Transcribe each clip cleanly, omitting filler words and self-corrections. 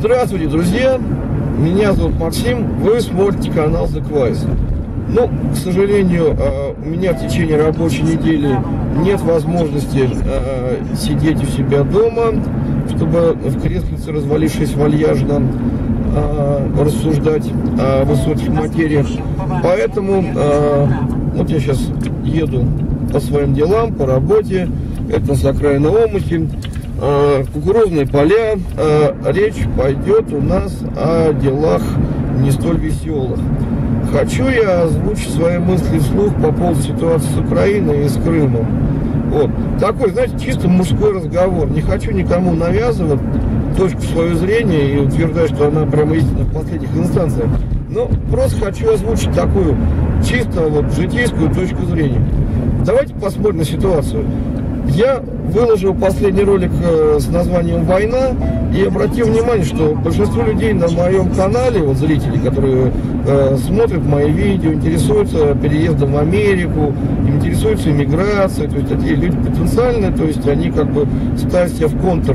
Здравствуйте, друзья! Меня зовут Максим, вы смотрите канал The Quiz. Ну, к сожалению, у меня в течение рабочей недели нет возможности сидеть у себя дома, чтобы в креслице, развалившись вальяжно, рассуждать о высоких материях. Поэтому вот я сейчас еду по своим делам, по работе. Это у нас окраина Омути, кукурузные поля. Речь пойдет у нас о делах не столь веселых. Хочу я озвучить свои мысли вслух по поводу ситуации с Украиной и с Крымом. Вот. Такой, знаете, чисто мужской разговор. Не хочу никому навязывать точку своего зрения и утверждать, что она прямо истина в последних инстанциях. Но просто хочу озвучить такую чисто вот житейскую точку зрения. Давайте посмотрим на ситуацию. Я выложил последний ролик с названием «Война» и обратил внимание, что большинство людей на моем канале, вот зрители, которые смотрят мои видео, интересуются переездом в Америку, интересуются иммиграцией, то есть такие люди потенциальные, то есть они как бы ставят себя в контур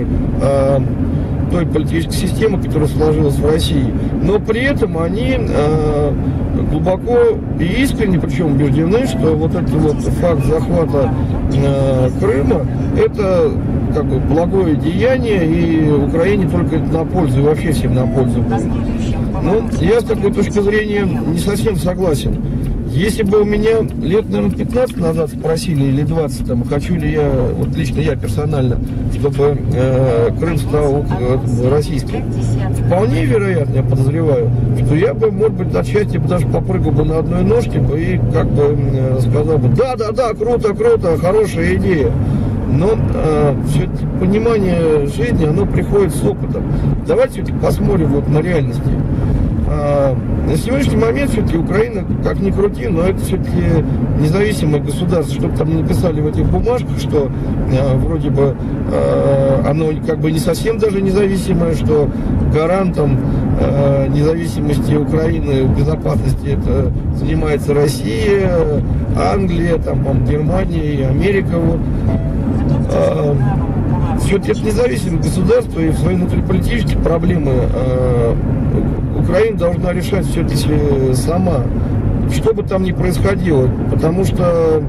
той политической системы, которая сложилась в России, но при этом они глубоко и искренне, причем убеждены, что вот этот вот факт захвата Крыма это как бы благое деяние, и Украине только на пользу, и вообще всем на пользу будет. Но я с такой точки зрения не совсем согласен. Если бы у меня лет, наверное, 15 назад спросили, или 20, там, хочу ли я, вот лично я персонально, чтобы Крым стал российским, вполне вероятно, я подозреваю, что я бы, может быть, отчасти бы даже попрыгал бы на одной ножке бы и как бы сказал бы, да, круто, хорошая идея. Но все понимание жизни, оно приходит с опытом. Давайте посмотрим вот на реальности. На сегодняшний момент все-таки Украина, как ни крути, но это все-таки независимое государство. Чтобы там не написали в этих бумажках, что вроде бы оно как бы не совсем даже независимое, что гарантом независимости Украины в безопасности это занимается Россия, Англия, там, Германия и Америка. Вот. Все-таки это независимое государство, и свои внутриполитические проблемы Украина должна решать все-таки сама, что бы там ни происходило, потому что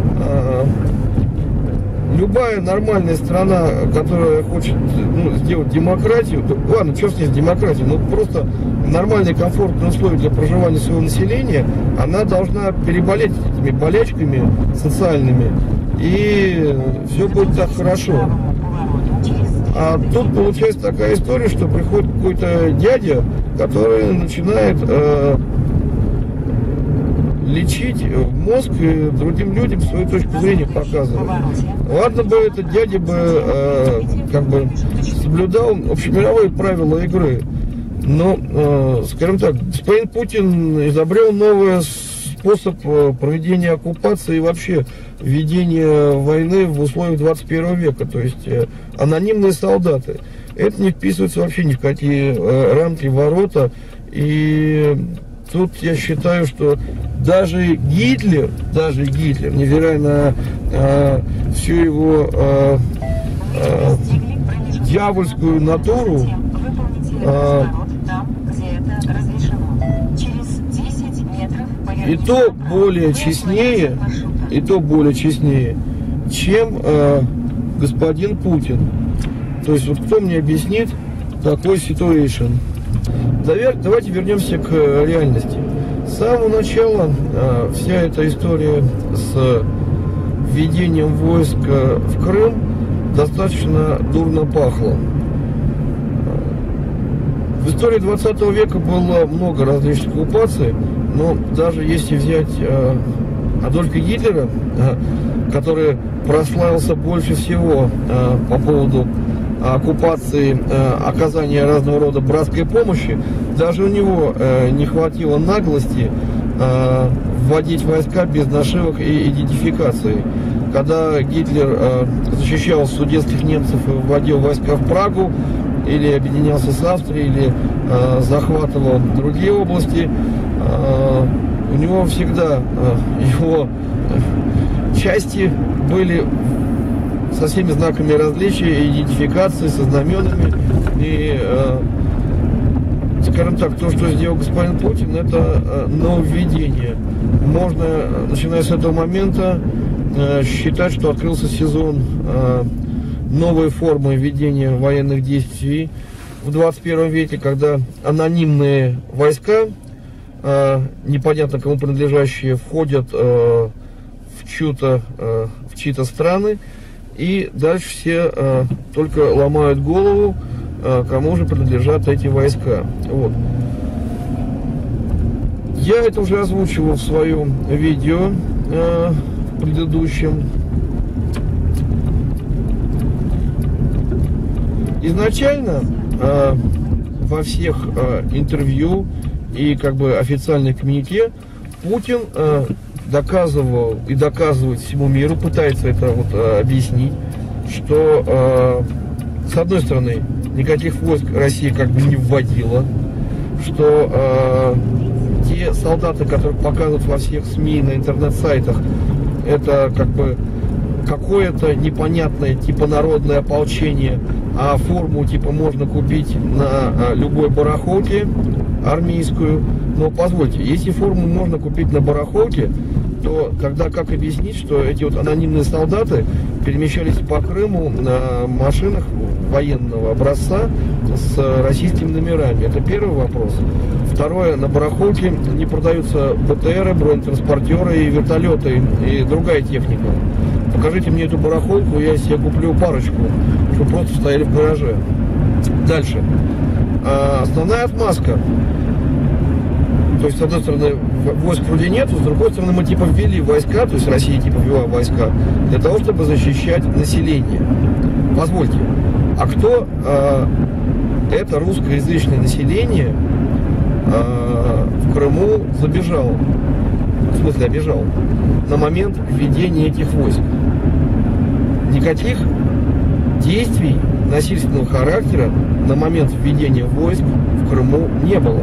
любая нормальная страна, которая хочет сделать демократию, ладно, что с ней с демократией, но просто нормальные комфортные условия для проживания своего населения, она должна переболеть этими болячками социальными, и все будет так хорошо. А тут получается такая история, что приходит какой-то дядя, который начинает лечить мозг и другим людям свою точку зрения показывать. Ладно бы этот дядя бы как бы соблюдал общемировые правила игры, но, скажем так, господин Путин изобрел новый способ проведения оккупации и вообще ведения войны в условиях 21 века, то есть анонимные солдаты. Это не вписывается вообще ни в какие рамки, ворота, и тут я считаю, что даже Гитлер, невзирая на всю его дьявольскую натуру, и то более честнее, чем господин Путин. То есть вот кто мне объяснит такой ситуэйшн? Давайте вернемся к реальности. С самого начала вся эта история с введением войск в Крым достаточно дурно пахла. В истории 20 века было много различных оккупаций, но даже если взять Адольфа Гитлера, который прославился больше всего по поводу оккупации, оказания разного рода братской помощи, даже у него не хватило наглости вводить войска без нашивок и идентификации. Когда Гитлер защищал судетских немцев и вводил войска в Прагу, или объединялся с Австрией, или захватывал другие области, у него всегда его части были со всеми знаками различия, идентификации, со знаменами. И скажем так, то, что сделал господин Путин, это нововведение. Можно, начиная с этого момента, считать, что открылся сезон новой формы ведения военных действий в 21 веке, когда анонимные войска, непонятно кому принадлежащие, входят в чьи-то страны, и дальше все только ломают голову, кому же принадлежат эти войска. Вот. Я это уже озвучивал в своем видео предыдущем. Изначально во всех интервью и как бы официальных коммюнике Путин доказывал и доказывает всему миру, пытается это вот объяснить, что с одной стороны никаких войск Россия как бы не вводила, что те солдаты, которых показывают во всех СМИ, на интернет-сайтах, это как бы какое-то непонятное типа народное ополчение, а форму типа можно купить на любой барахолке армейскую. Но позвольте, если форму можно купить на барахолке, то тогда как объяснить, что эти вот анонимные солдаты перемещались по Крыму на машинах военного образца с российскими номерами? Это первый вопрос. Второе, на барахолке не продаются БТРы, бронетранспортеры и вертолеты и другая техника. Покажите мне эту барахолку, я себе куплю парочку, чтобы просто стояли в гараже. Дальше. Основная отмазка. То есть, с одной стороны, войск вроде нету, с другой стороны, мы типа ввели войска, то есть Россия типа ввела войска для того, чтобы защищать население. Позвольте, а кто это русскоязычное население в Крыму забежал, в смысле обижал, на момент введения этих войск? Никаких действий насильственного характера на момент введения войск в Крыму не было.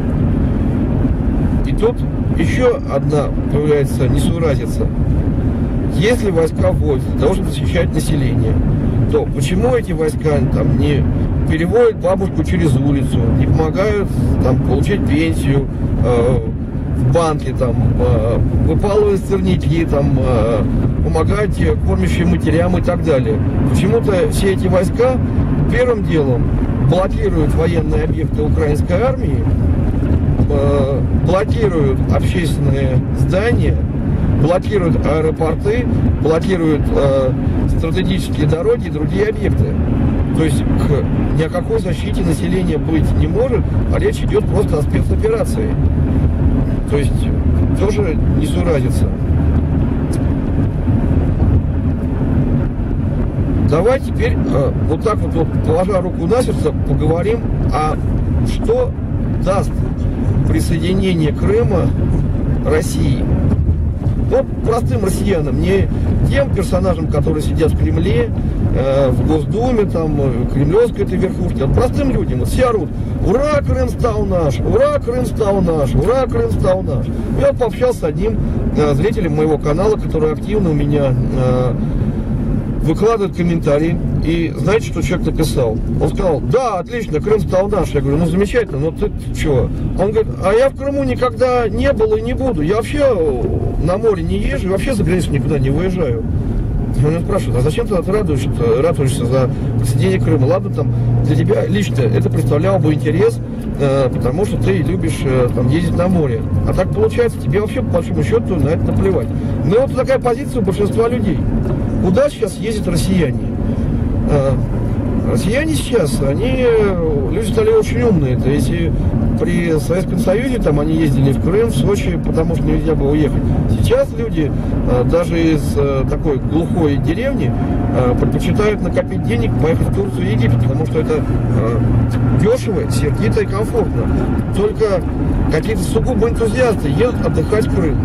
И тут еще одна появляется несуразица. Если войска вводят для того, чтобы защищать население, то почему эти войска там не переводят бабушку через улицу, не помогают там получить пенсию в банке, там, выпалывают сорняки, там, помогать кормящим матерям и так далее? Почему-то все эти войска первым делом блокируют военные объекты украинской армии, блокируют общественные здания, блокируют аэропорты, блокируют стратегические дороги и другие объекты. То есть ни о какой защите населения быть не может, а речь идет просто о спецоперации. То есть тоже несуразица. Давай теперь вот так вот, положа руку на сердце, поговорим, что даст присоединение Крыма России. Вот простым россиянам, не тем персонажам, которые сидят в Кремле, в Госдуме, там, кремлевской этой верхушке, а простым людям. Вот все орут: ура, Крым стал наш, ура, Крым стал наш, ура, Крым стал наш. Я пообщался с одним зрителем моего канала, который активно у меня выкладывает комментарии. И знаете, что человек написал? Он сказал: да, отлично, Крым стал наш. Я говорю: ну замечательно, но ты чего? Он говорит: а я в Крыму никогда не был и не буду. Я вообще на море не езжу, вообще за границу никуда не выезжаю. Он меня спрашивает: а зачем ты радуешься за присоединение Крыма? Ладно, там для тебя лично это представляло бы интерес, потому что ты любишь там ездить на море. А так получается, тебе вообще по большому счету на это наплевать. Но вот такая позиция у большинства людей. Куда сейчас ездят россияне? Россияне сейчас, люди стали очень умные. То есть при Советском Союзе там они ездили в Крым, в Сочи, потому что нельзя было уехать. Сейчас люди даже из такой глухой деревни предпочитают накопить денег, поехать в Турцию и Египет, потому что это дешево, сердито и комфортно. Только какие-то сугубо энтузиасты едут отдыхать в Крым.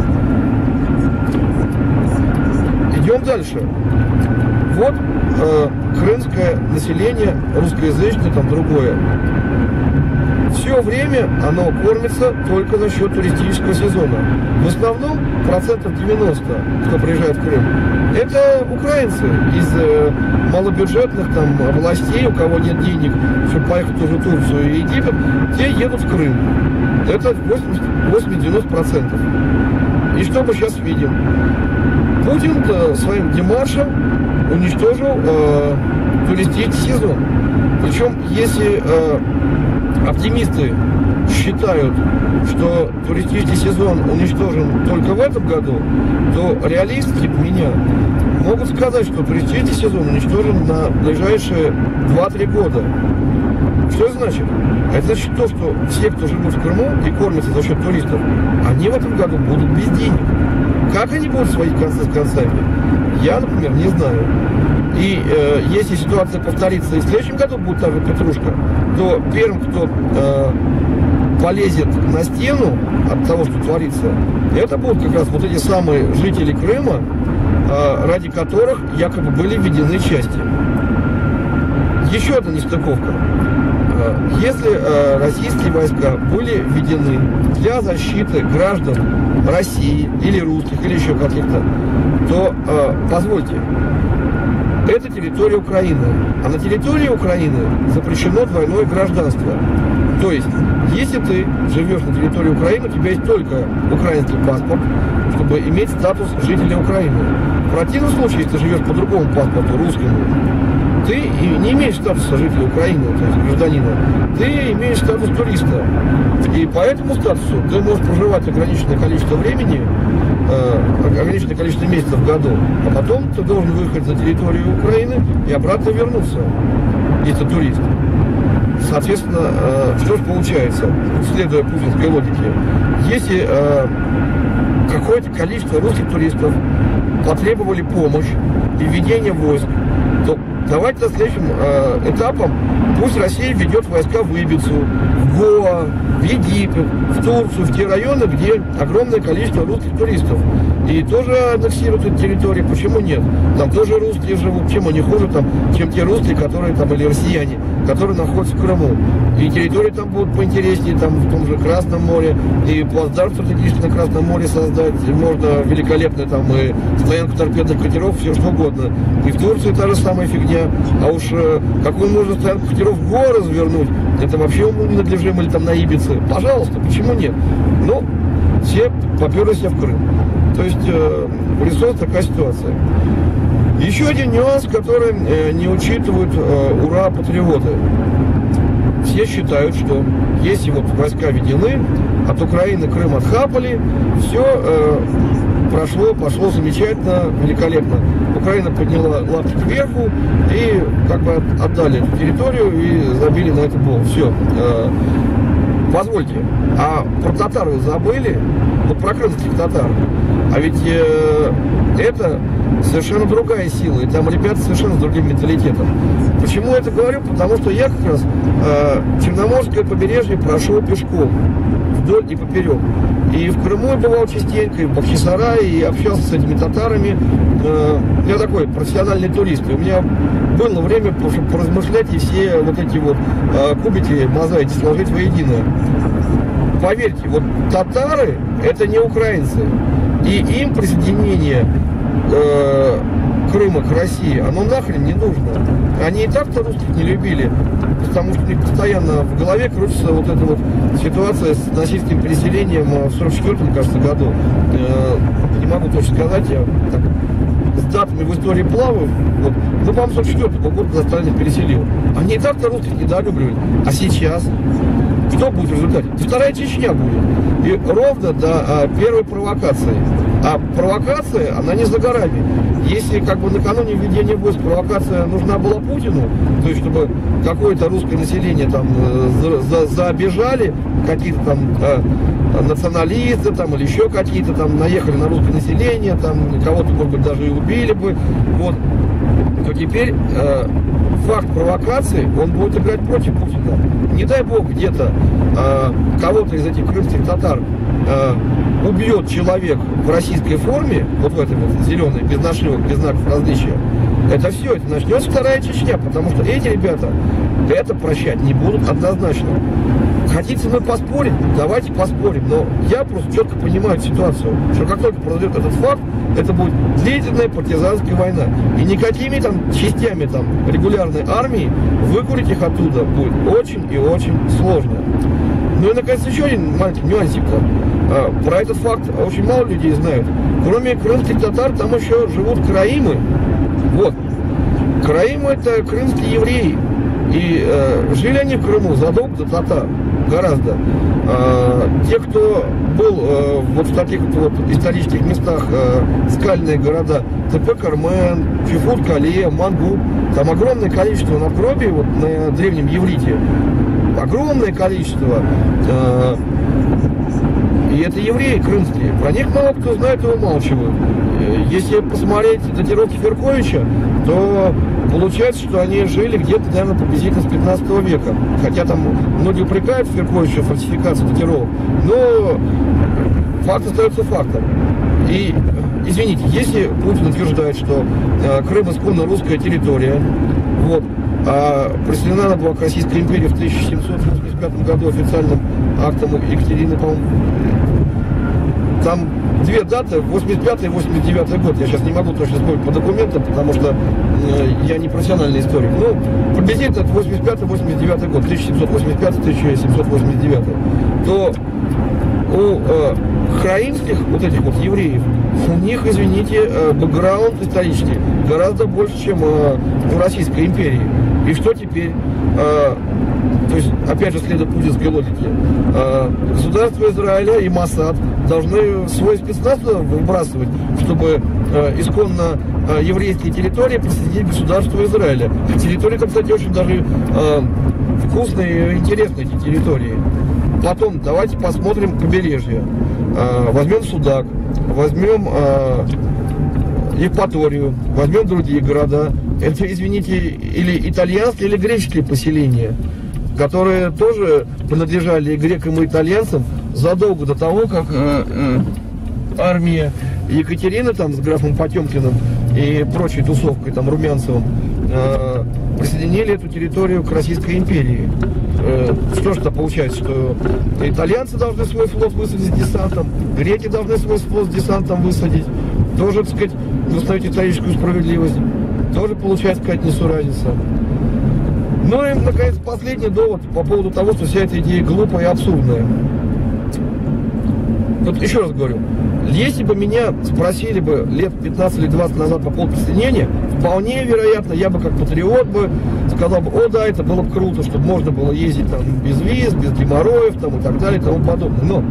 Идем дальше. Вот крымское население, русскоязычное, там другое. все время оно кормится только за счет туристического сезона. В основном 90%, кто приезжает в Крым, это украинцы из малобюджетных там областей, у кого нет денег, чтобы поехать в ту же Турцию и Египет, те едут в Крым. Это 80-90%. И что мы сейчас видим? Путин своим демаршем уничтожил туристический сезон. Причем, если оптимисты считают, что туристический сезон уничтожен только в этом году, то реалисты типа меня могут сказать, что туристический сезон уничтожен на ближайшие 2-3 года. Что это значит? Это значит то, что все, кто живут в Крыму и кормятся за счет туристов, они в этом году будут без денег. Как они будут сводить концы с концами, я, например, не знаю. И если ситуация повторится и в следующем году будет та же петрушка, то первым, кто полезет на стену от того, что творится, это будут как раз вот эти самые жители Крыма, ради которых якобы были введены части. Еще одна нестыковка. Если российские войска были введены для защиты граждан России или русских, или еще каких-то, то, позвольте, это территория Украины. А на территории Украины запрещено двойное гражданство. То есть, если ты живешь на территории Украины, у тебя есть только украинский паспорт, чтобы иметь статус жителя Украины. В противном случае, если ты живешь по другому паспорту, русскому, ты не имеешь статуса жителя Украины, то есть гражданина, ты имеешь статус туриста. И по этому статусу ты можешь проживать ограниченное количество времени, ограниченное количество месяцев в году, а потом ты должен выехать за территорию Украины и обратно вернуться, если турист. Соответственно, что же получается, следуя путинской логике, если какое-то количество русских туристов потребовали помощь и введение войск, то давайте следующим этапом пусть Россия ведет войска в Ибицу, в Гоа, в Египет, в Турцию, в те районы, где огромное количество русских туристов. И тоже аннексируют эту территорию. Почему нет? Там тоже русские живут. Чем они хуже, там, чем те русские, которые там, или россияне, которые находятся в Крыму. И территории там будут поинтереснее, там в том же Красном море. И плацдарм стратегически на Красном море создать можно великолепно, там и стоянку торпедных катеров, все что угодно. И в Турции та же самая фигня. А уж какую можно стоянку катеров в Гоа развернуть, это вообще уму ненадлежимо, или там на Ибице. Пожалуйста, почему нет? Ну, все поперли себя в Крым. То есть вырисовывается такая ситуация. Еще один нюанс, который не учитывают ура-патриоты. Все считают, что если вот войска введены, от Украины Крым отхапали, все пошло замечательно, великолепно. Украина подняла лапки кверху и как бы отдали эту территорию и забили на это бол. Все. Позвольте, а про татар вы забыли? Вот про крымских татар. А ведь это совершенно другая сила, и там ребята совершенно с другим менталитетом. Почему я это говорю? Потому что я как раз Черноморское побережье прошел пешком вдоль и поперек. И в Крыму я бывал частенько, и в Бахчисарае, и общался с этими татарами. Я такой профессиональный турист. И у меня было время поразмышлять и все вот эти вот кубики, мозаики сложить воедино. Поверьте, вот татары это не украинцы. И им присоединение Крыма к России, оно нахрен не нужно. Они и так-то русских не любили, потому что у них постоянно в голове крутится вот эта вот ситуация с насильственным переселением в 44-м, кажется, году. Не могу точно сказать, я так, с датами в истории плаваю. Вот. Ну, по-моему, 44-го года Сталин переселил. Они и так-то русских недолюбливали. А сейчас что будет в результате? Вторая Чечня будет. И ровно до первой провокации. А провокация, она не за горами. Если как бы накануне введения войск провокация нужна была Путину, то есть чтобы какое-то русское население там заобижали, какие-то там националисты там или еще какие-то там наехали на русское население, там кого-то, может быть, даже и убили бы, вот, то теперь факт провокации, он будет играть против Путина. Не дай бог где-то кого-то из этих крымских татар убьет человек в российской форме, вот в этой вот зеленой, без нашивок, без знаков различия, это все, это начнется вторая Чечня, потому что эти ребята это прощать не будут однозначно. Хотите мы поспорить? Давайте поспорим. Но я просто четко понимаю ситуацию, что как только произойдет этот факт, это будет длительная партизанская война. И никакими там частями там регулярной армии выкурить их оттуда будет очень и очень сложно. Ну и, наконец, еще один маленький нюансик. Про этот факт очень мало людей знают. Кроме крымских татар, там еще живут караимы. Вот. Караимы — это крымские евреи. И жили они в Крыму задолго до татар. Гораздо. Те, кто был вот в таких вот исторических местах, скальные города, Тепе-Кармен, Чифут-Кале, Мангуб, там огромное количество надгробий вот на древнем иврите. Огромное количество. И это евреи крымские. Про них мало кто знает и умалчивают. Если посмотреть датировки Ферковича, то получается, что они жили где-то, наверное, приблизительно с 15 века. Хотя там многие упрекают Ферковича в фальсификации датировок. Но факт остается фактом. И, извините, если Путин утверждает, что Крым исконно русская территория, вот, а присоединена она была к Российской империи в 1785 году официальным актом Екатерины, по-моему, там две даты, 85 и 89 год. Я сейчас не могу точно вспомнить по документам, потому что я не профессиональный историк. Ну, приблизительно это 85-89 год, 1785-1789. То у краинских вот этих вот евреев, у них, извините, бэкграунд исторический гораздо больше, чем у Российской империи. И что теперь? То есть, опять же, следуя путинской логике, государство Израиля и Моссад должны свой спецназ выбрасывать, чтобы исконно еврейские территории присоединить к государству Израиля. Территории, кстати, очень даже вкусные и интересные эти территории. Потом давайте посмотрим побережье. Возьмем Судак, возьмем Евпаторию, возьмем другие города. Это, извините, или итальянские, или греческие поселения, которые тоже принадлежали и грекам, и итальянцам задолго до того, как армия Екатерины там с графом Потемкиным и прочей тусовкой, там, Румянцевым, присоединили эту территорию к Российской империи. Что же это получается, что итальянцы должны свой флот высадить с десантом, греки должны свой флот с десантом высадить, тоже, так сказать, восстановить историческую справедливость, тоже получается какая-то несуразица. Ну и, наконец, последний довод по поводу того, что вся эта идея глупая и абсурдная. Вот еще раз говорю, если бы меня спросили бы лет 15 или 20 назад по поводу присоединения, вполне вероятно, я бы как патриот бы сказал бы: о да, это было бы круто, чтобы можно было ездить там без виз, без геморроев там, и так далее и тому подобное. Но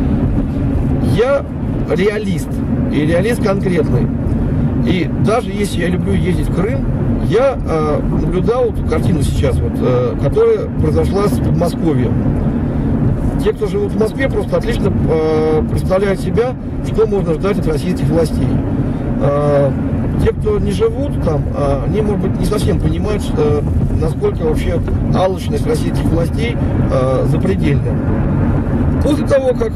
я реалист, и реалист конкретный. И даже если я люблю ездить в Крым, я наблюдал эту картину сейчас, вот, которая произошла в Подмосковье. Те, кто живут в Москве, просто отлично представляют себя, что можно ждать от российских властей. Те, кто не живут там, они, может быть, не совсем понимают, насколько вообще алчность российских властей запредельна. После того, как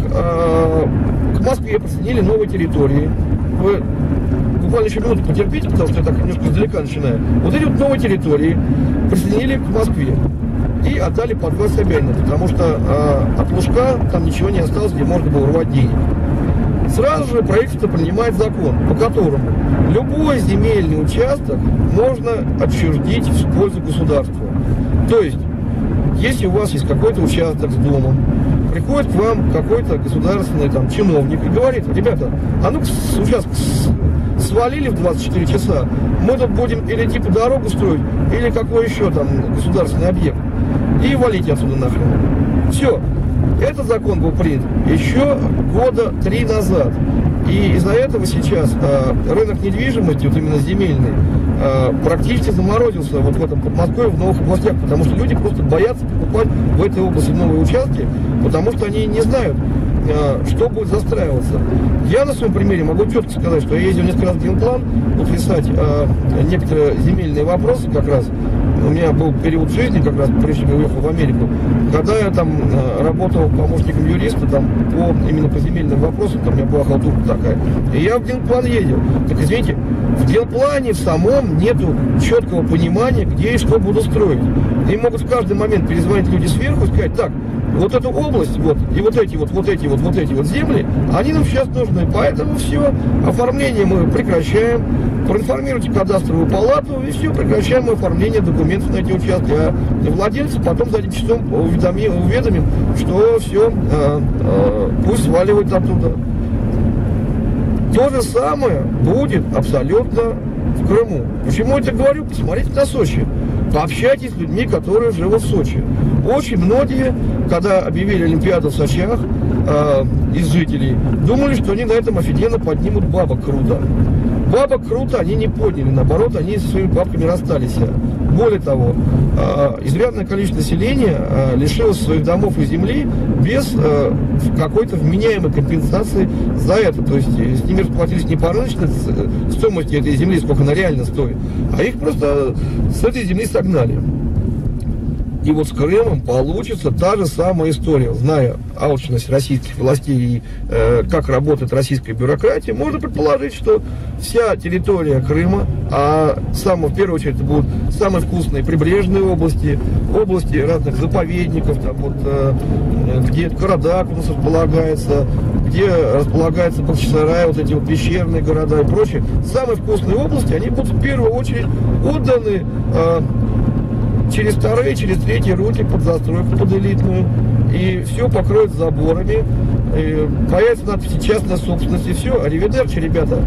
к Москве присоединили новые территории, вы буквально еще минуту потерпите, потому что я так немножко издалека начинаю. Вот эти вот новые территории присоединили к Москве и отдали под власть Собянина, потому что от Лужка там ничего не осталось, где можно было урвать денег. Сразу же правительство принимает закон, по которому любой земельный участок можно отчуждить в пользу государства. То есть, если у вас есть какой-то участок с домом, приходит к вам какой-то государственный там чиновник и говорит: ребята, а ну-ка участок свалили в 24 часа, мы тут будем или типа дорогу строить, или какой еще там государственный объект, и валите отсюда нахрен. Все. Этот закон был принят еще года 3 назад. И из-за этого сейчас рынок недвижимости, вот именно земельный, практически заморозился вот в этом Подмосковье, в новых областях, потому что люди просто боятся покупать в этой области новые участки, потому что они не знают, что будет застраиваться. Я на своем примере могу четко сказать, что я ездил несколько раз в генплан утрясать некоторые земельные вопросы как раз. У меня был период жизни, как раз прежде чем я уехал в Америку, когда я там работал помощником юриста там, именно по земельным вопросам, там у меня была халтурка такая. И я в генплан ездил. Так извините, в генплане в самом нету четкого понимания, где и что буду строить. И могут в каждый момент перезвонить люди сверху и сказать: так, вот эту область, вот, и вот эти вот земли, они нам сейчас нужны. Поэтому все, оформление мы прекращаем. Проинформируйте кадастровую палату, и все, прекращаем оформление документов на эти участки. А владельцы потом задним числом уведомим, что все, пусть сваливают оттуда. То же самое будет абсолютно в Крыму. Почему я это говорю? Посмотрите на Сочи. Пообщайтесь с людьми, которые живут в Сочи. Очень многие, когда объявили Олимпиаду в Сочах, из жителей, думали, что они на этом офигенно поднимут бабок круто. Бабок круто они не подняли, наоборот, они со своими бабками расстались. Более того, изрядное количество населения лишилось своих домов и земли без какой-то вменяемой компенсации за это. То есть с ними расплатились не по рыночной стоимости этой земли, сколько она реально стоит, а их просто с этой земли согнали. И вот с Крымом получится та же самая история. Зная алчность российских властей и как работает российская бюрократия, можно предположить, что вся территория Крыма, а в первую очередь это будут самые вкусные прибрежные области, области разных заповедников, там вот, где Карадак у нас располагается, где располагается Бахчисарай, вот эти вот пещерные города и прочее. Самые вкусные области, они будут в первую очередь отданы через вторые, через третьи руки под застройку, под элитную. И все покроют заборами. И появится надпись «Частная собственность», и все. Аривидерчи, ребята.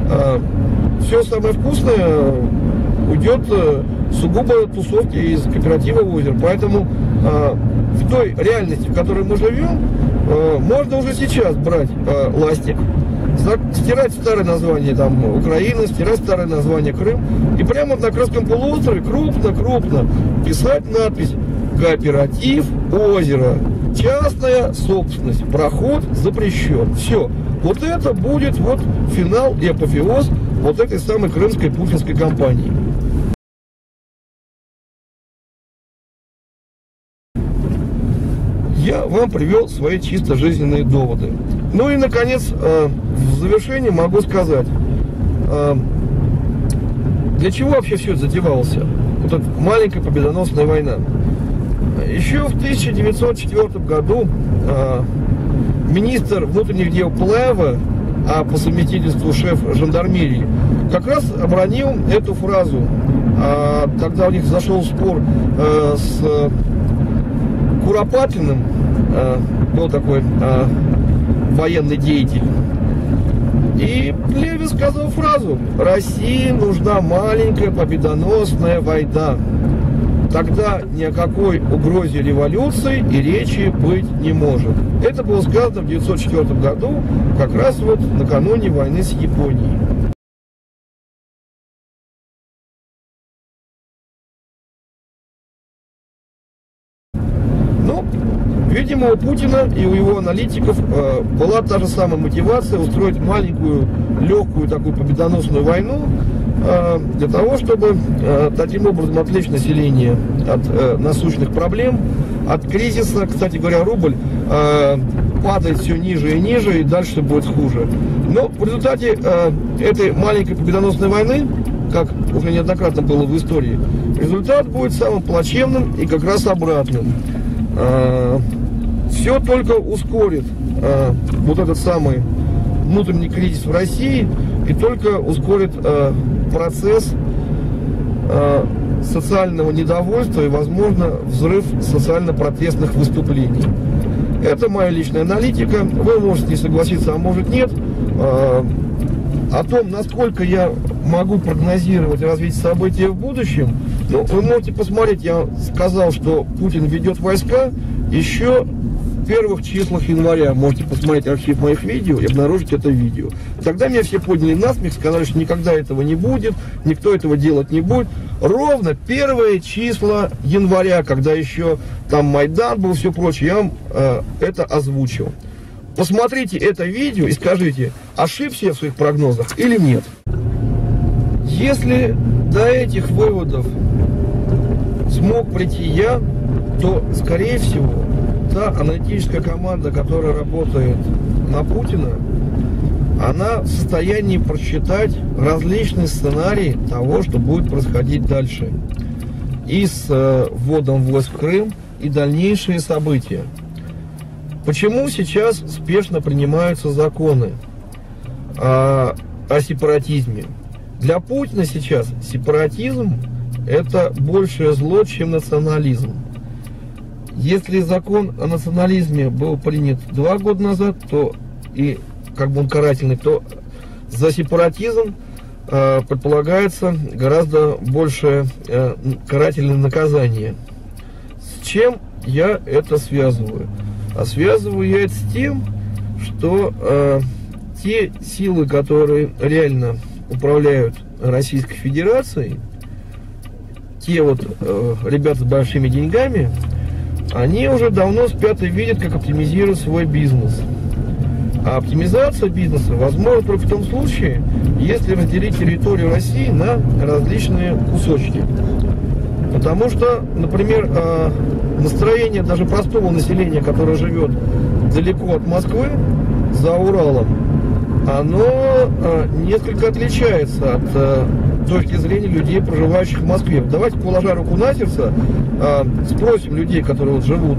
Все самое вкусное уйдет сугубо тусовки из кооператива «Озеро». Поэтому в той реальности, в которой мы живем, можно уже сейчас брать ластик, стирать старое название там Украина, стирать старое название Крым, и прямо на Крымском полуострове крупно писать надпись «Кооператив Озеро. Частная собственность. Проход запрещен». Все. Вот это будет вот финал и апофеоз вот этой самой крымской путинской кампании. Я вам привел свои чисто жизненные доводы. Ну и, наконец, в завершение могу сказать, для чего вообще все это затевалось? Вот эта маленькая победоносная война. Еще в 1904 году министр внутренних дел Плева, а по совместительству шеф жандармерии, как раз обронил эту фразу. Тогда у них зашел спор с Куропаткиным, был такой военный деятель. И Левин сказал фразу: «России нужна маленькая победоносная война. Тогда ни о какой угрозе революции и речи быть не может». Это было сказано в 1904 году, как раз вот накануне войны с Японией. Видимо, у Путина и у его аналитиков была та же самая мотивация устроить маленькую, легкую такую победоносную войну для того, чтобы таким образом отвлечь население от насущных проблем, от кризиса. Кстати говоря, рубль падает все ниже и ниже, и дальше будет хуже. Но в результате этой маленькой победоносной войны, как уже неоднократно было в истории, результат будет самым плачевным и как раз обратным. Все только ускорит вот этот самый внутренний кризис в России и только ускорит процесс социального недовольства и, возможно, взрыв социально-протестных выступлений. Это моя личная аналитика. Вы можете не согласиться, а может нет. О том, насколько я могу прогнозировать развитие событий в будущем, ну, вы можете посмотреть. Я сказал, что Путин ведет войска еще в первых числах января. Можете посмотреть архив моих видео и обнаружить это видео. Тогда меня все подняли на смех, сказали, что никогда этого не будет, никто этого делать не будет. Ровно первые числа января, когда еще там Майдан был, все прочее, я вам это озвучил. Посмотрите это видео и скажите, ошибся я в своих прогнозах или нет. Если до этих выводов смог прийти я, то, скорее всего, та аналитическая команда, которая работает на Путина, она в состоянии просчитать различные сценарии того, что будет происходить дальше. И с вводом войск в Крым, и дальнейшие события. Почему сейчас спешно принимаются законы о сепаратизме? Для Путина сейчас сепаратизм – это большее зло, чем национализм. Если закон о национализме был принят 2 года назад, то и как бы он карательный, то за сепаратизм предполагается гораздо большее карательное наказание. С чем я это связываю? А связываю я это с тем, что те силы, которые реально управляют Российской Федерацией, те вот ребята с большими деньгами, они уже давно спят и видят, как оптимизировать свой бизнес. А оптимизация бизнеса возможна только в том случае, если разделить территорию России на различные кусочки. Потому что, например, настроение даже простого населения, которое живет далеко от Москвы, за Уралом, оно несколько отличается от точки зрения людей, проживающих в Москве. Давайте, положа руку на сердце, спросим людей, которые вот живут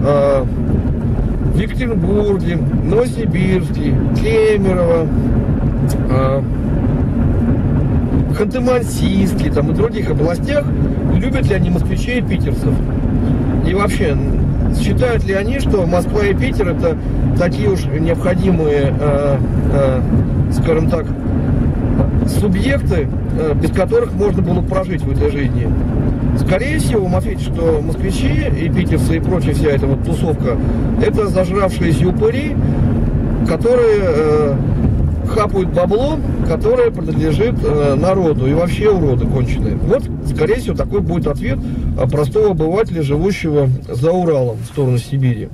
в Екатеринбурге, Новосибирске, Кемерово, Ханты-Мансийске там, и других областях, любят ли они москвичей и питерцев. И вообще, считают ли они, что Москва и Питер это такие уж необходимые, скажем так, субъекты, без которых можно было прожить в этой жизни? Скорее всего, вам ответят, что москвичи и питерцы и прочая вся эта вот тусовка это зажравшиеся упыри, которые хапают бабло, которое принадлежит народу, и вообще уроды конченые. Вот, скорее всего, такой будет ответ простого обывателя, живущего за Уралом, в сторону Сибири.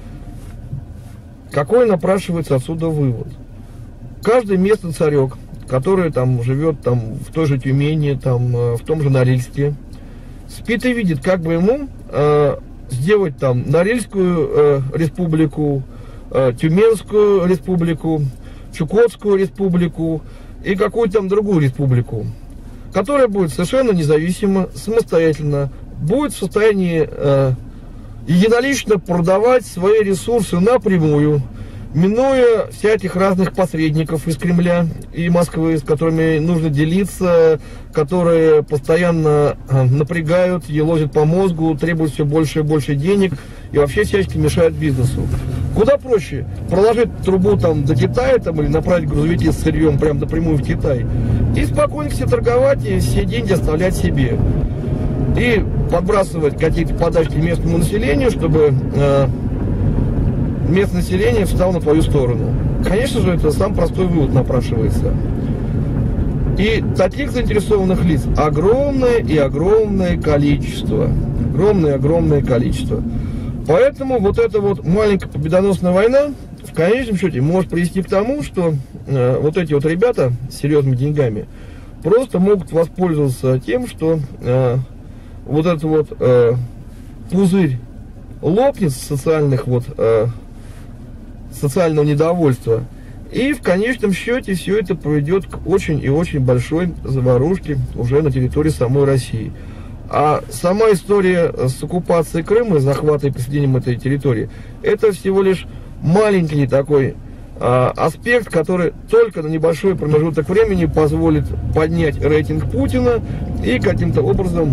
Какой напрашивается отсюда вывод? Каждый местный царек, который там живет там, в той же Тюмени, там, в том же Норильске, спит и видит, как бы ему сделать там Норильскую республику, Тюменскую республику, Чукотскую республику и какую-то там другую республику, которая будет совершенно независимо, самостоятельно, будет в состоянии единолично продавать свои ресурсы напрямую, минуя всяких разных посредников из Кремля и Москвы, с которыми нужно делиться, которые постоянно напрягают, елозят по мозгу, требуют все больше и больше денег и вообще всячески мешают бизнесу. Куда проще проложить трубу там до Китая там, или направить грузовики с сырьем прямо напрямую в Китай и спокойно все торговать и все деньги оставлять себе. И подбрасывать какие-то подачки местному населению, чтобы местное население встало на твою сторону. Конечно же, это сам простой вывод напрашивается. И таких заинтересованных лиц огромное и огромное количество. Огромное количество. Поэтому вот эта вот маленькая победоносная война в конечном счете может привести к тому, что вот эти вот ребята с серьезными деньгами просто могут воспользоваться тем, что вот этот вот пузырь лопнет с социальных вот социального недовольства, и в конечном счете все это приведет к очень и очень большой заварушке уже на территории самой России. А сама история с оккупацией Крыма, захватом и присоединением этой территории, это всего лишь маленький такой аспект, который только на небольшой промежуток времени позволит поднять рейтинг Путина и каким-то образом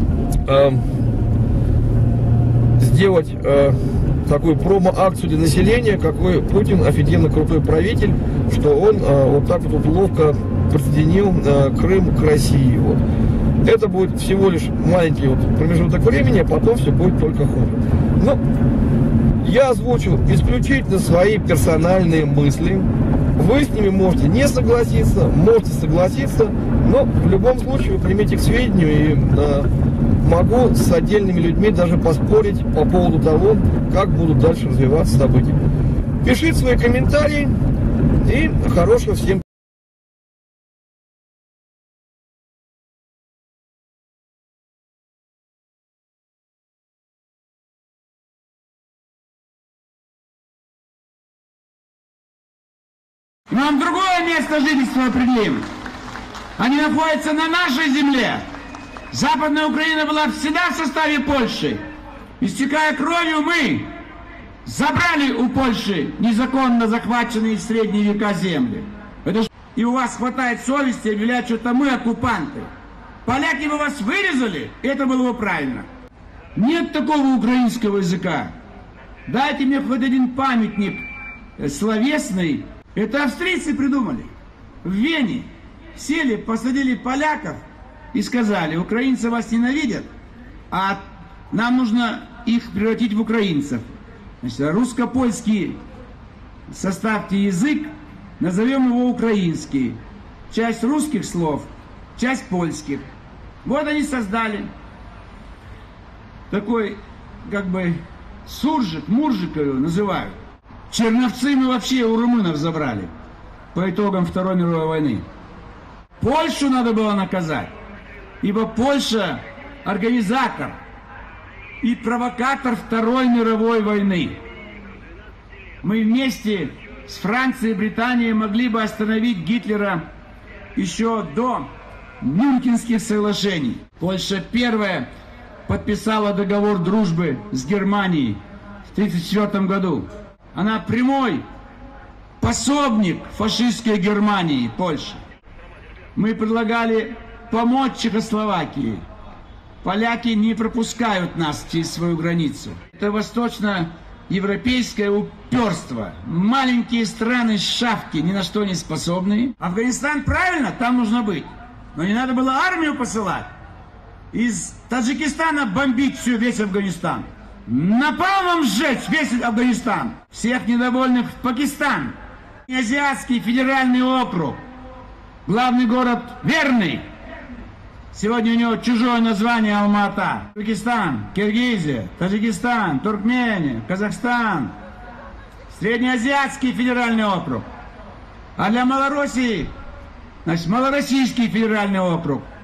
сделать такую промо-акцию для населения, какой Путин офигенно крутой правитель, что он вот так вот ловко присоединил Крым к России. Вот. Это будет всего лишь маленький вот промежуток времени, а потом все будет только хуже. Но я озвучил исключительно свои персональные мысли. Вы с ними можете не согласиться, можете согласиться, но в любом случае вы примите к сведению, и могу с отдельными людьми даже поспорить по поводу того, как будут дальше развиваться события. Пишите свои комментарии и хорошего всем. Нам другое место жительства определим. Они находятся на нашей земле. Западная Украина была всегда в составе Польши. Истекая кровью, мы забрали у Польши незаконно захваченные в средние века земли. И у вас хватает совести объявлять, что-то мы оккупанты. Поляки бы вас вырезали, это было бы правильно. Нет такого украинского языка. Дайте мне хоть один памятник словесный. Это австрийцы придумали. В Вене сели, посадили поляков и сказали: украинцы вас ненавидят, а нам нужно их превратить в украинцев. Значит, русско-польский составьте язык, назовем его украинский. Часть русских слов, часть польских. Вот они создали такой, как бы, суржик, муржик его называют. Черновцы мы вообще у румынов забрали по итогам Второй мировой войны. Польшу надо было наказать, ибо Польша организатор и провокатор Второй мировой войны. Мы вместе с Францией и Британией могли бы остановить Гитлера еще до Мюнхенских соглашений. Польша первая подписала договор дружбы с Германией в 1934 году. Она прямой пособник фашистской Германии, Польши. Мы предлагали помочь Чехословакии. Поляки не пропускают нас через свою границу. Это восточноевропейское упорство. Маленькие страны шавки, ни на что не способные. Афганистан, правильно, там нужно быть. Но не надо было армию посылать. Из Таджикистана бомбить весь Афганистан. Напалмом сжечь весь Афганистан. Всех недовольных в Пакистан. Азиатский федеральный округ. Главный город Верный. Сегодня у него чужое название Алма-Ата. Пакистан, Киргизия, Таджикистан, Туркмения, Казахстан. Среднеазиатский федеральный округ. А для Малороссии, значит, Малороссийский федеральный округ.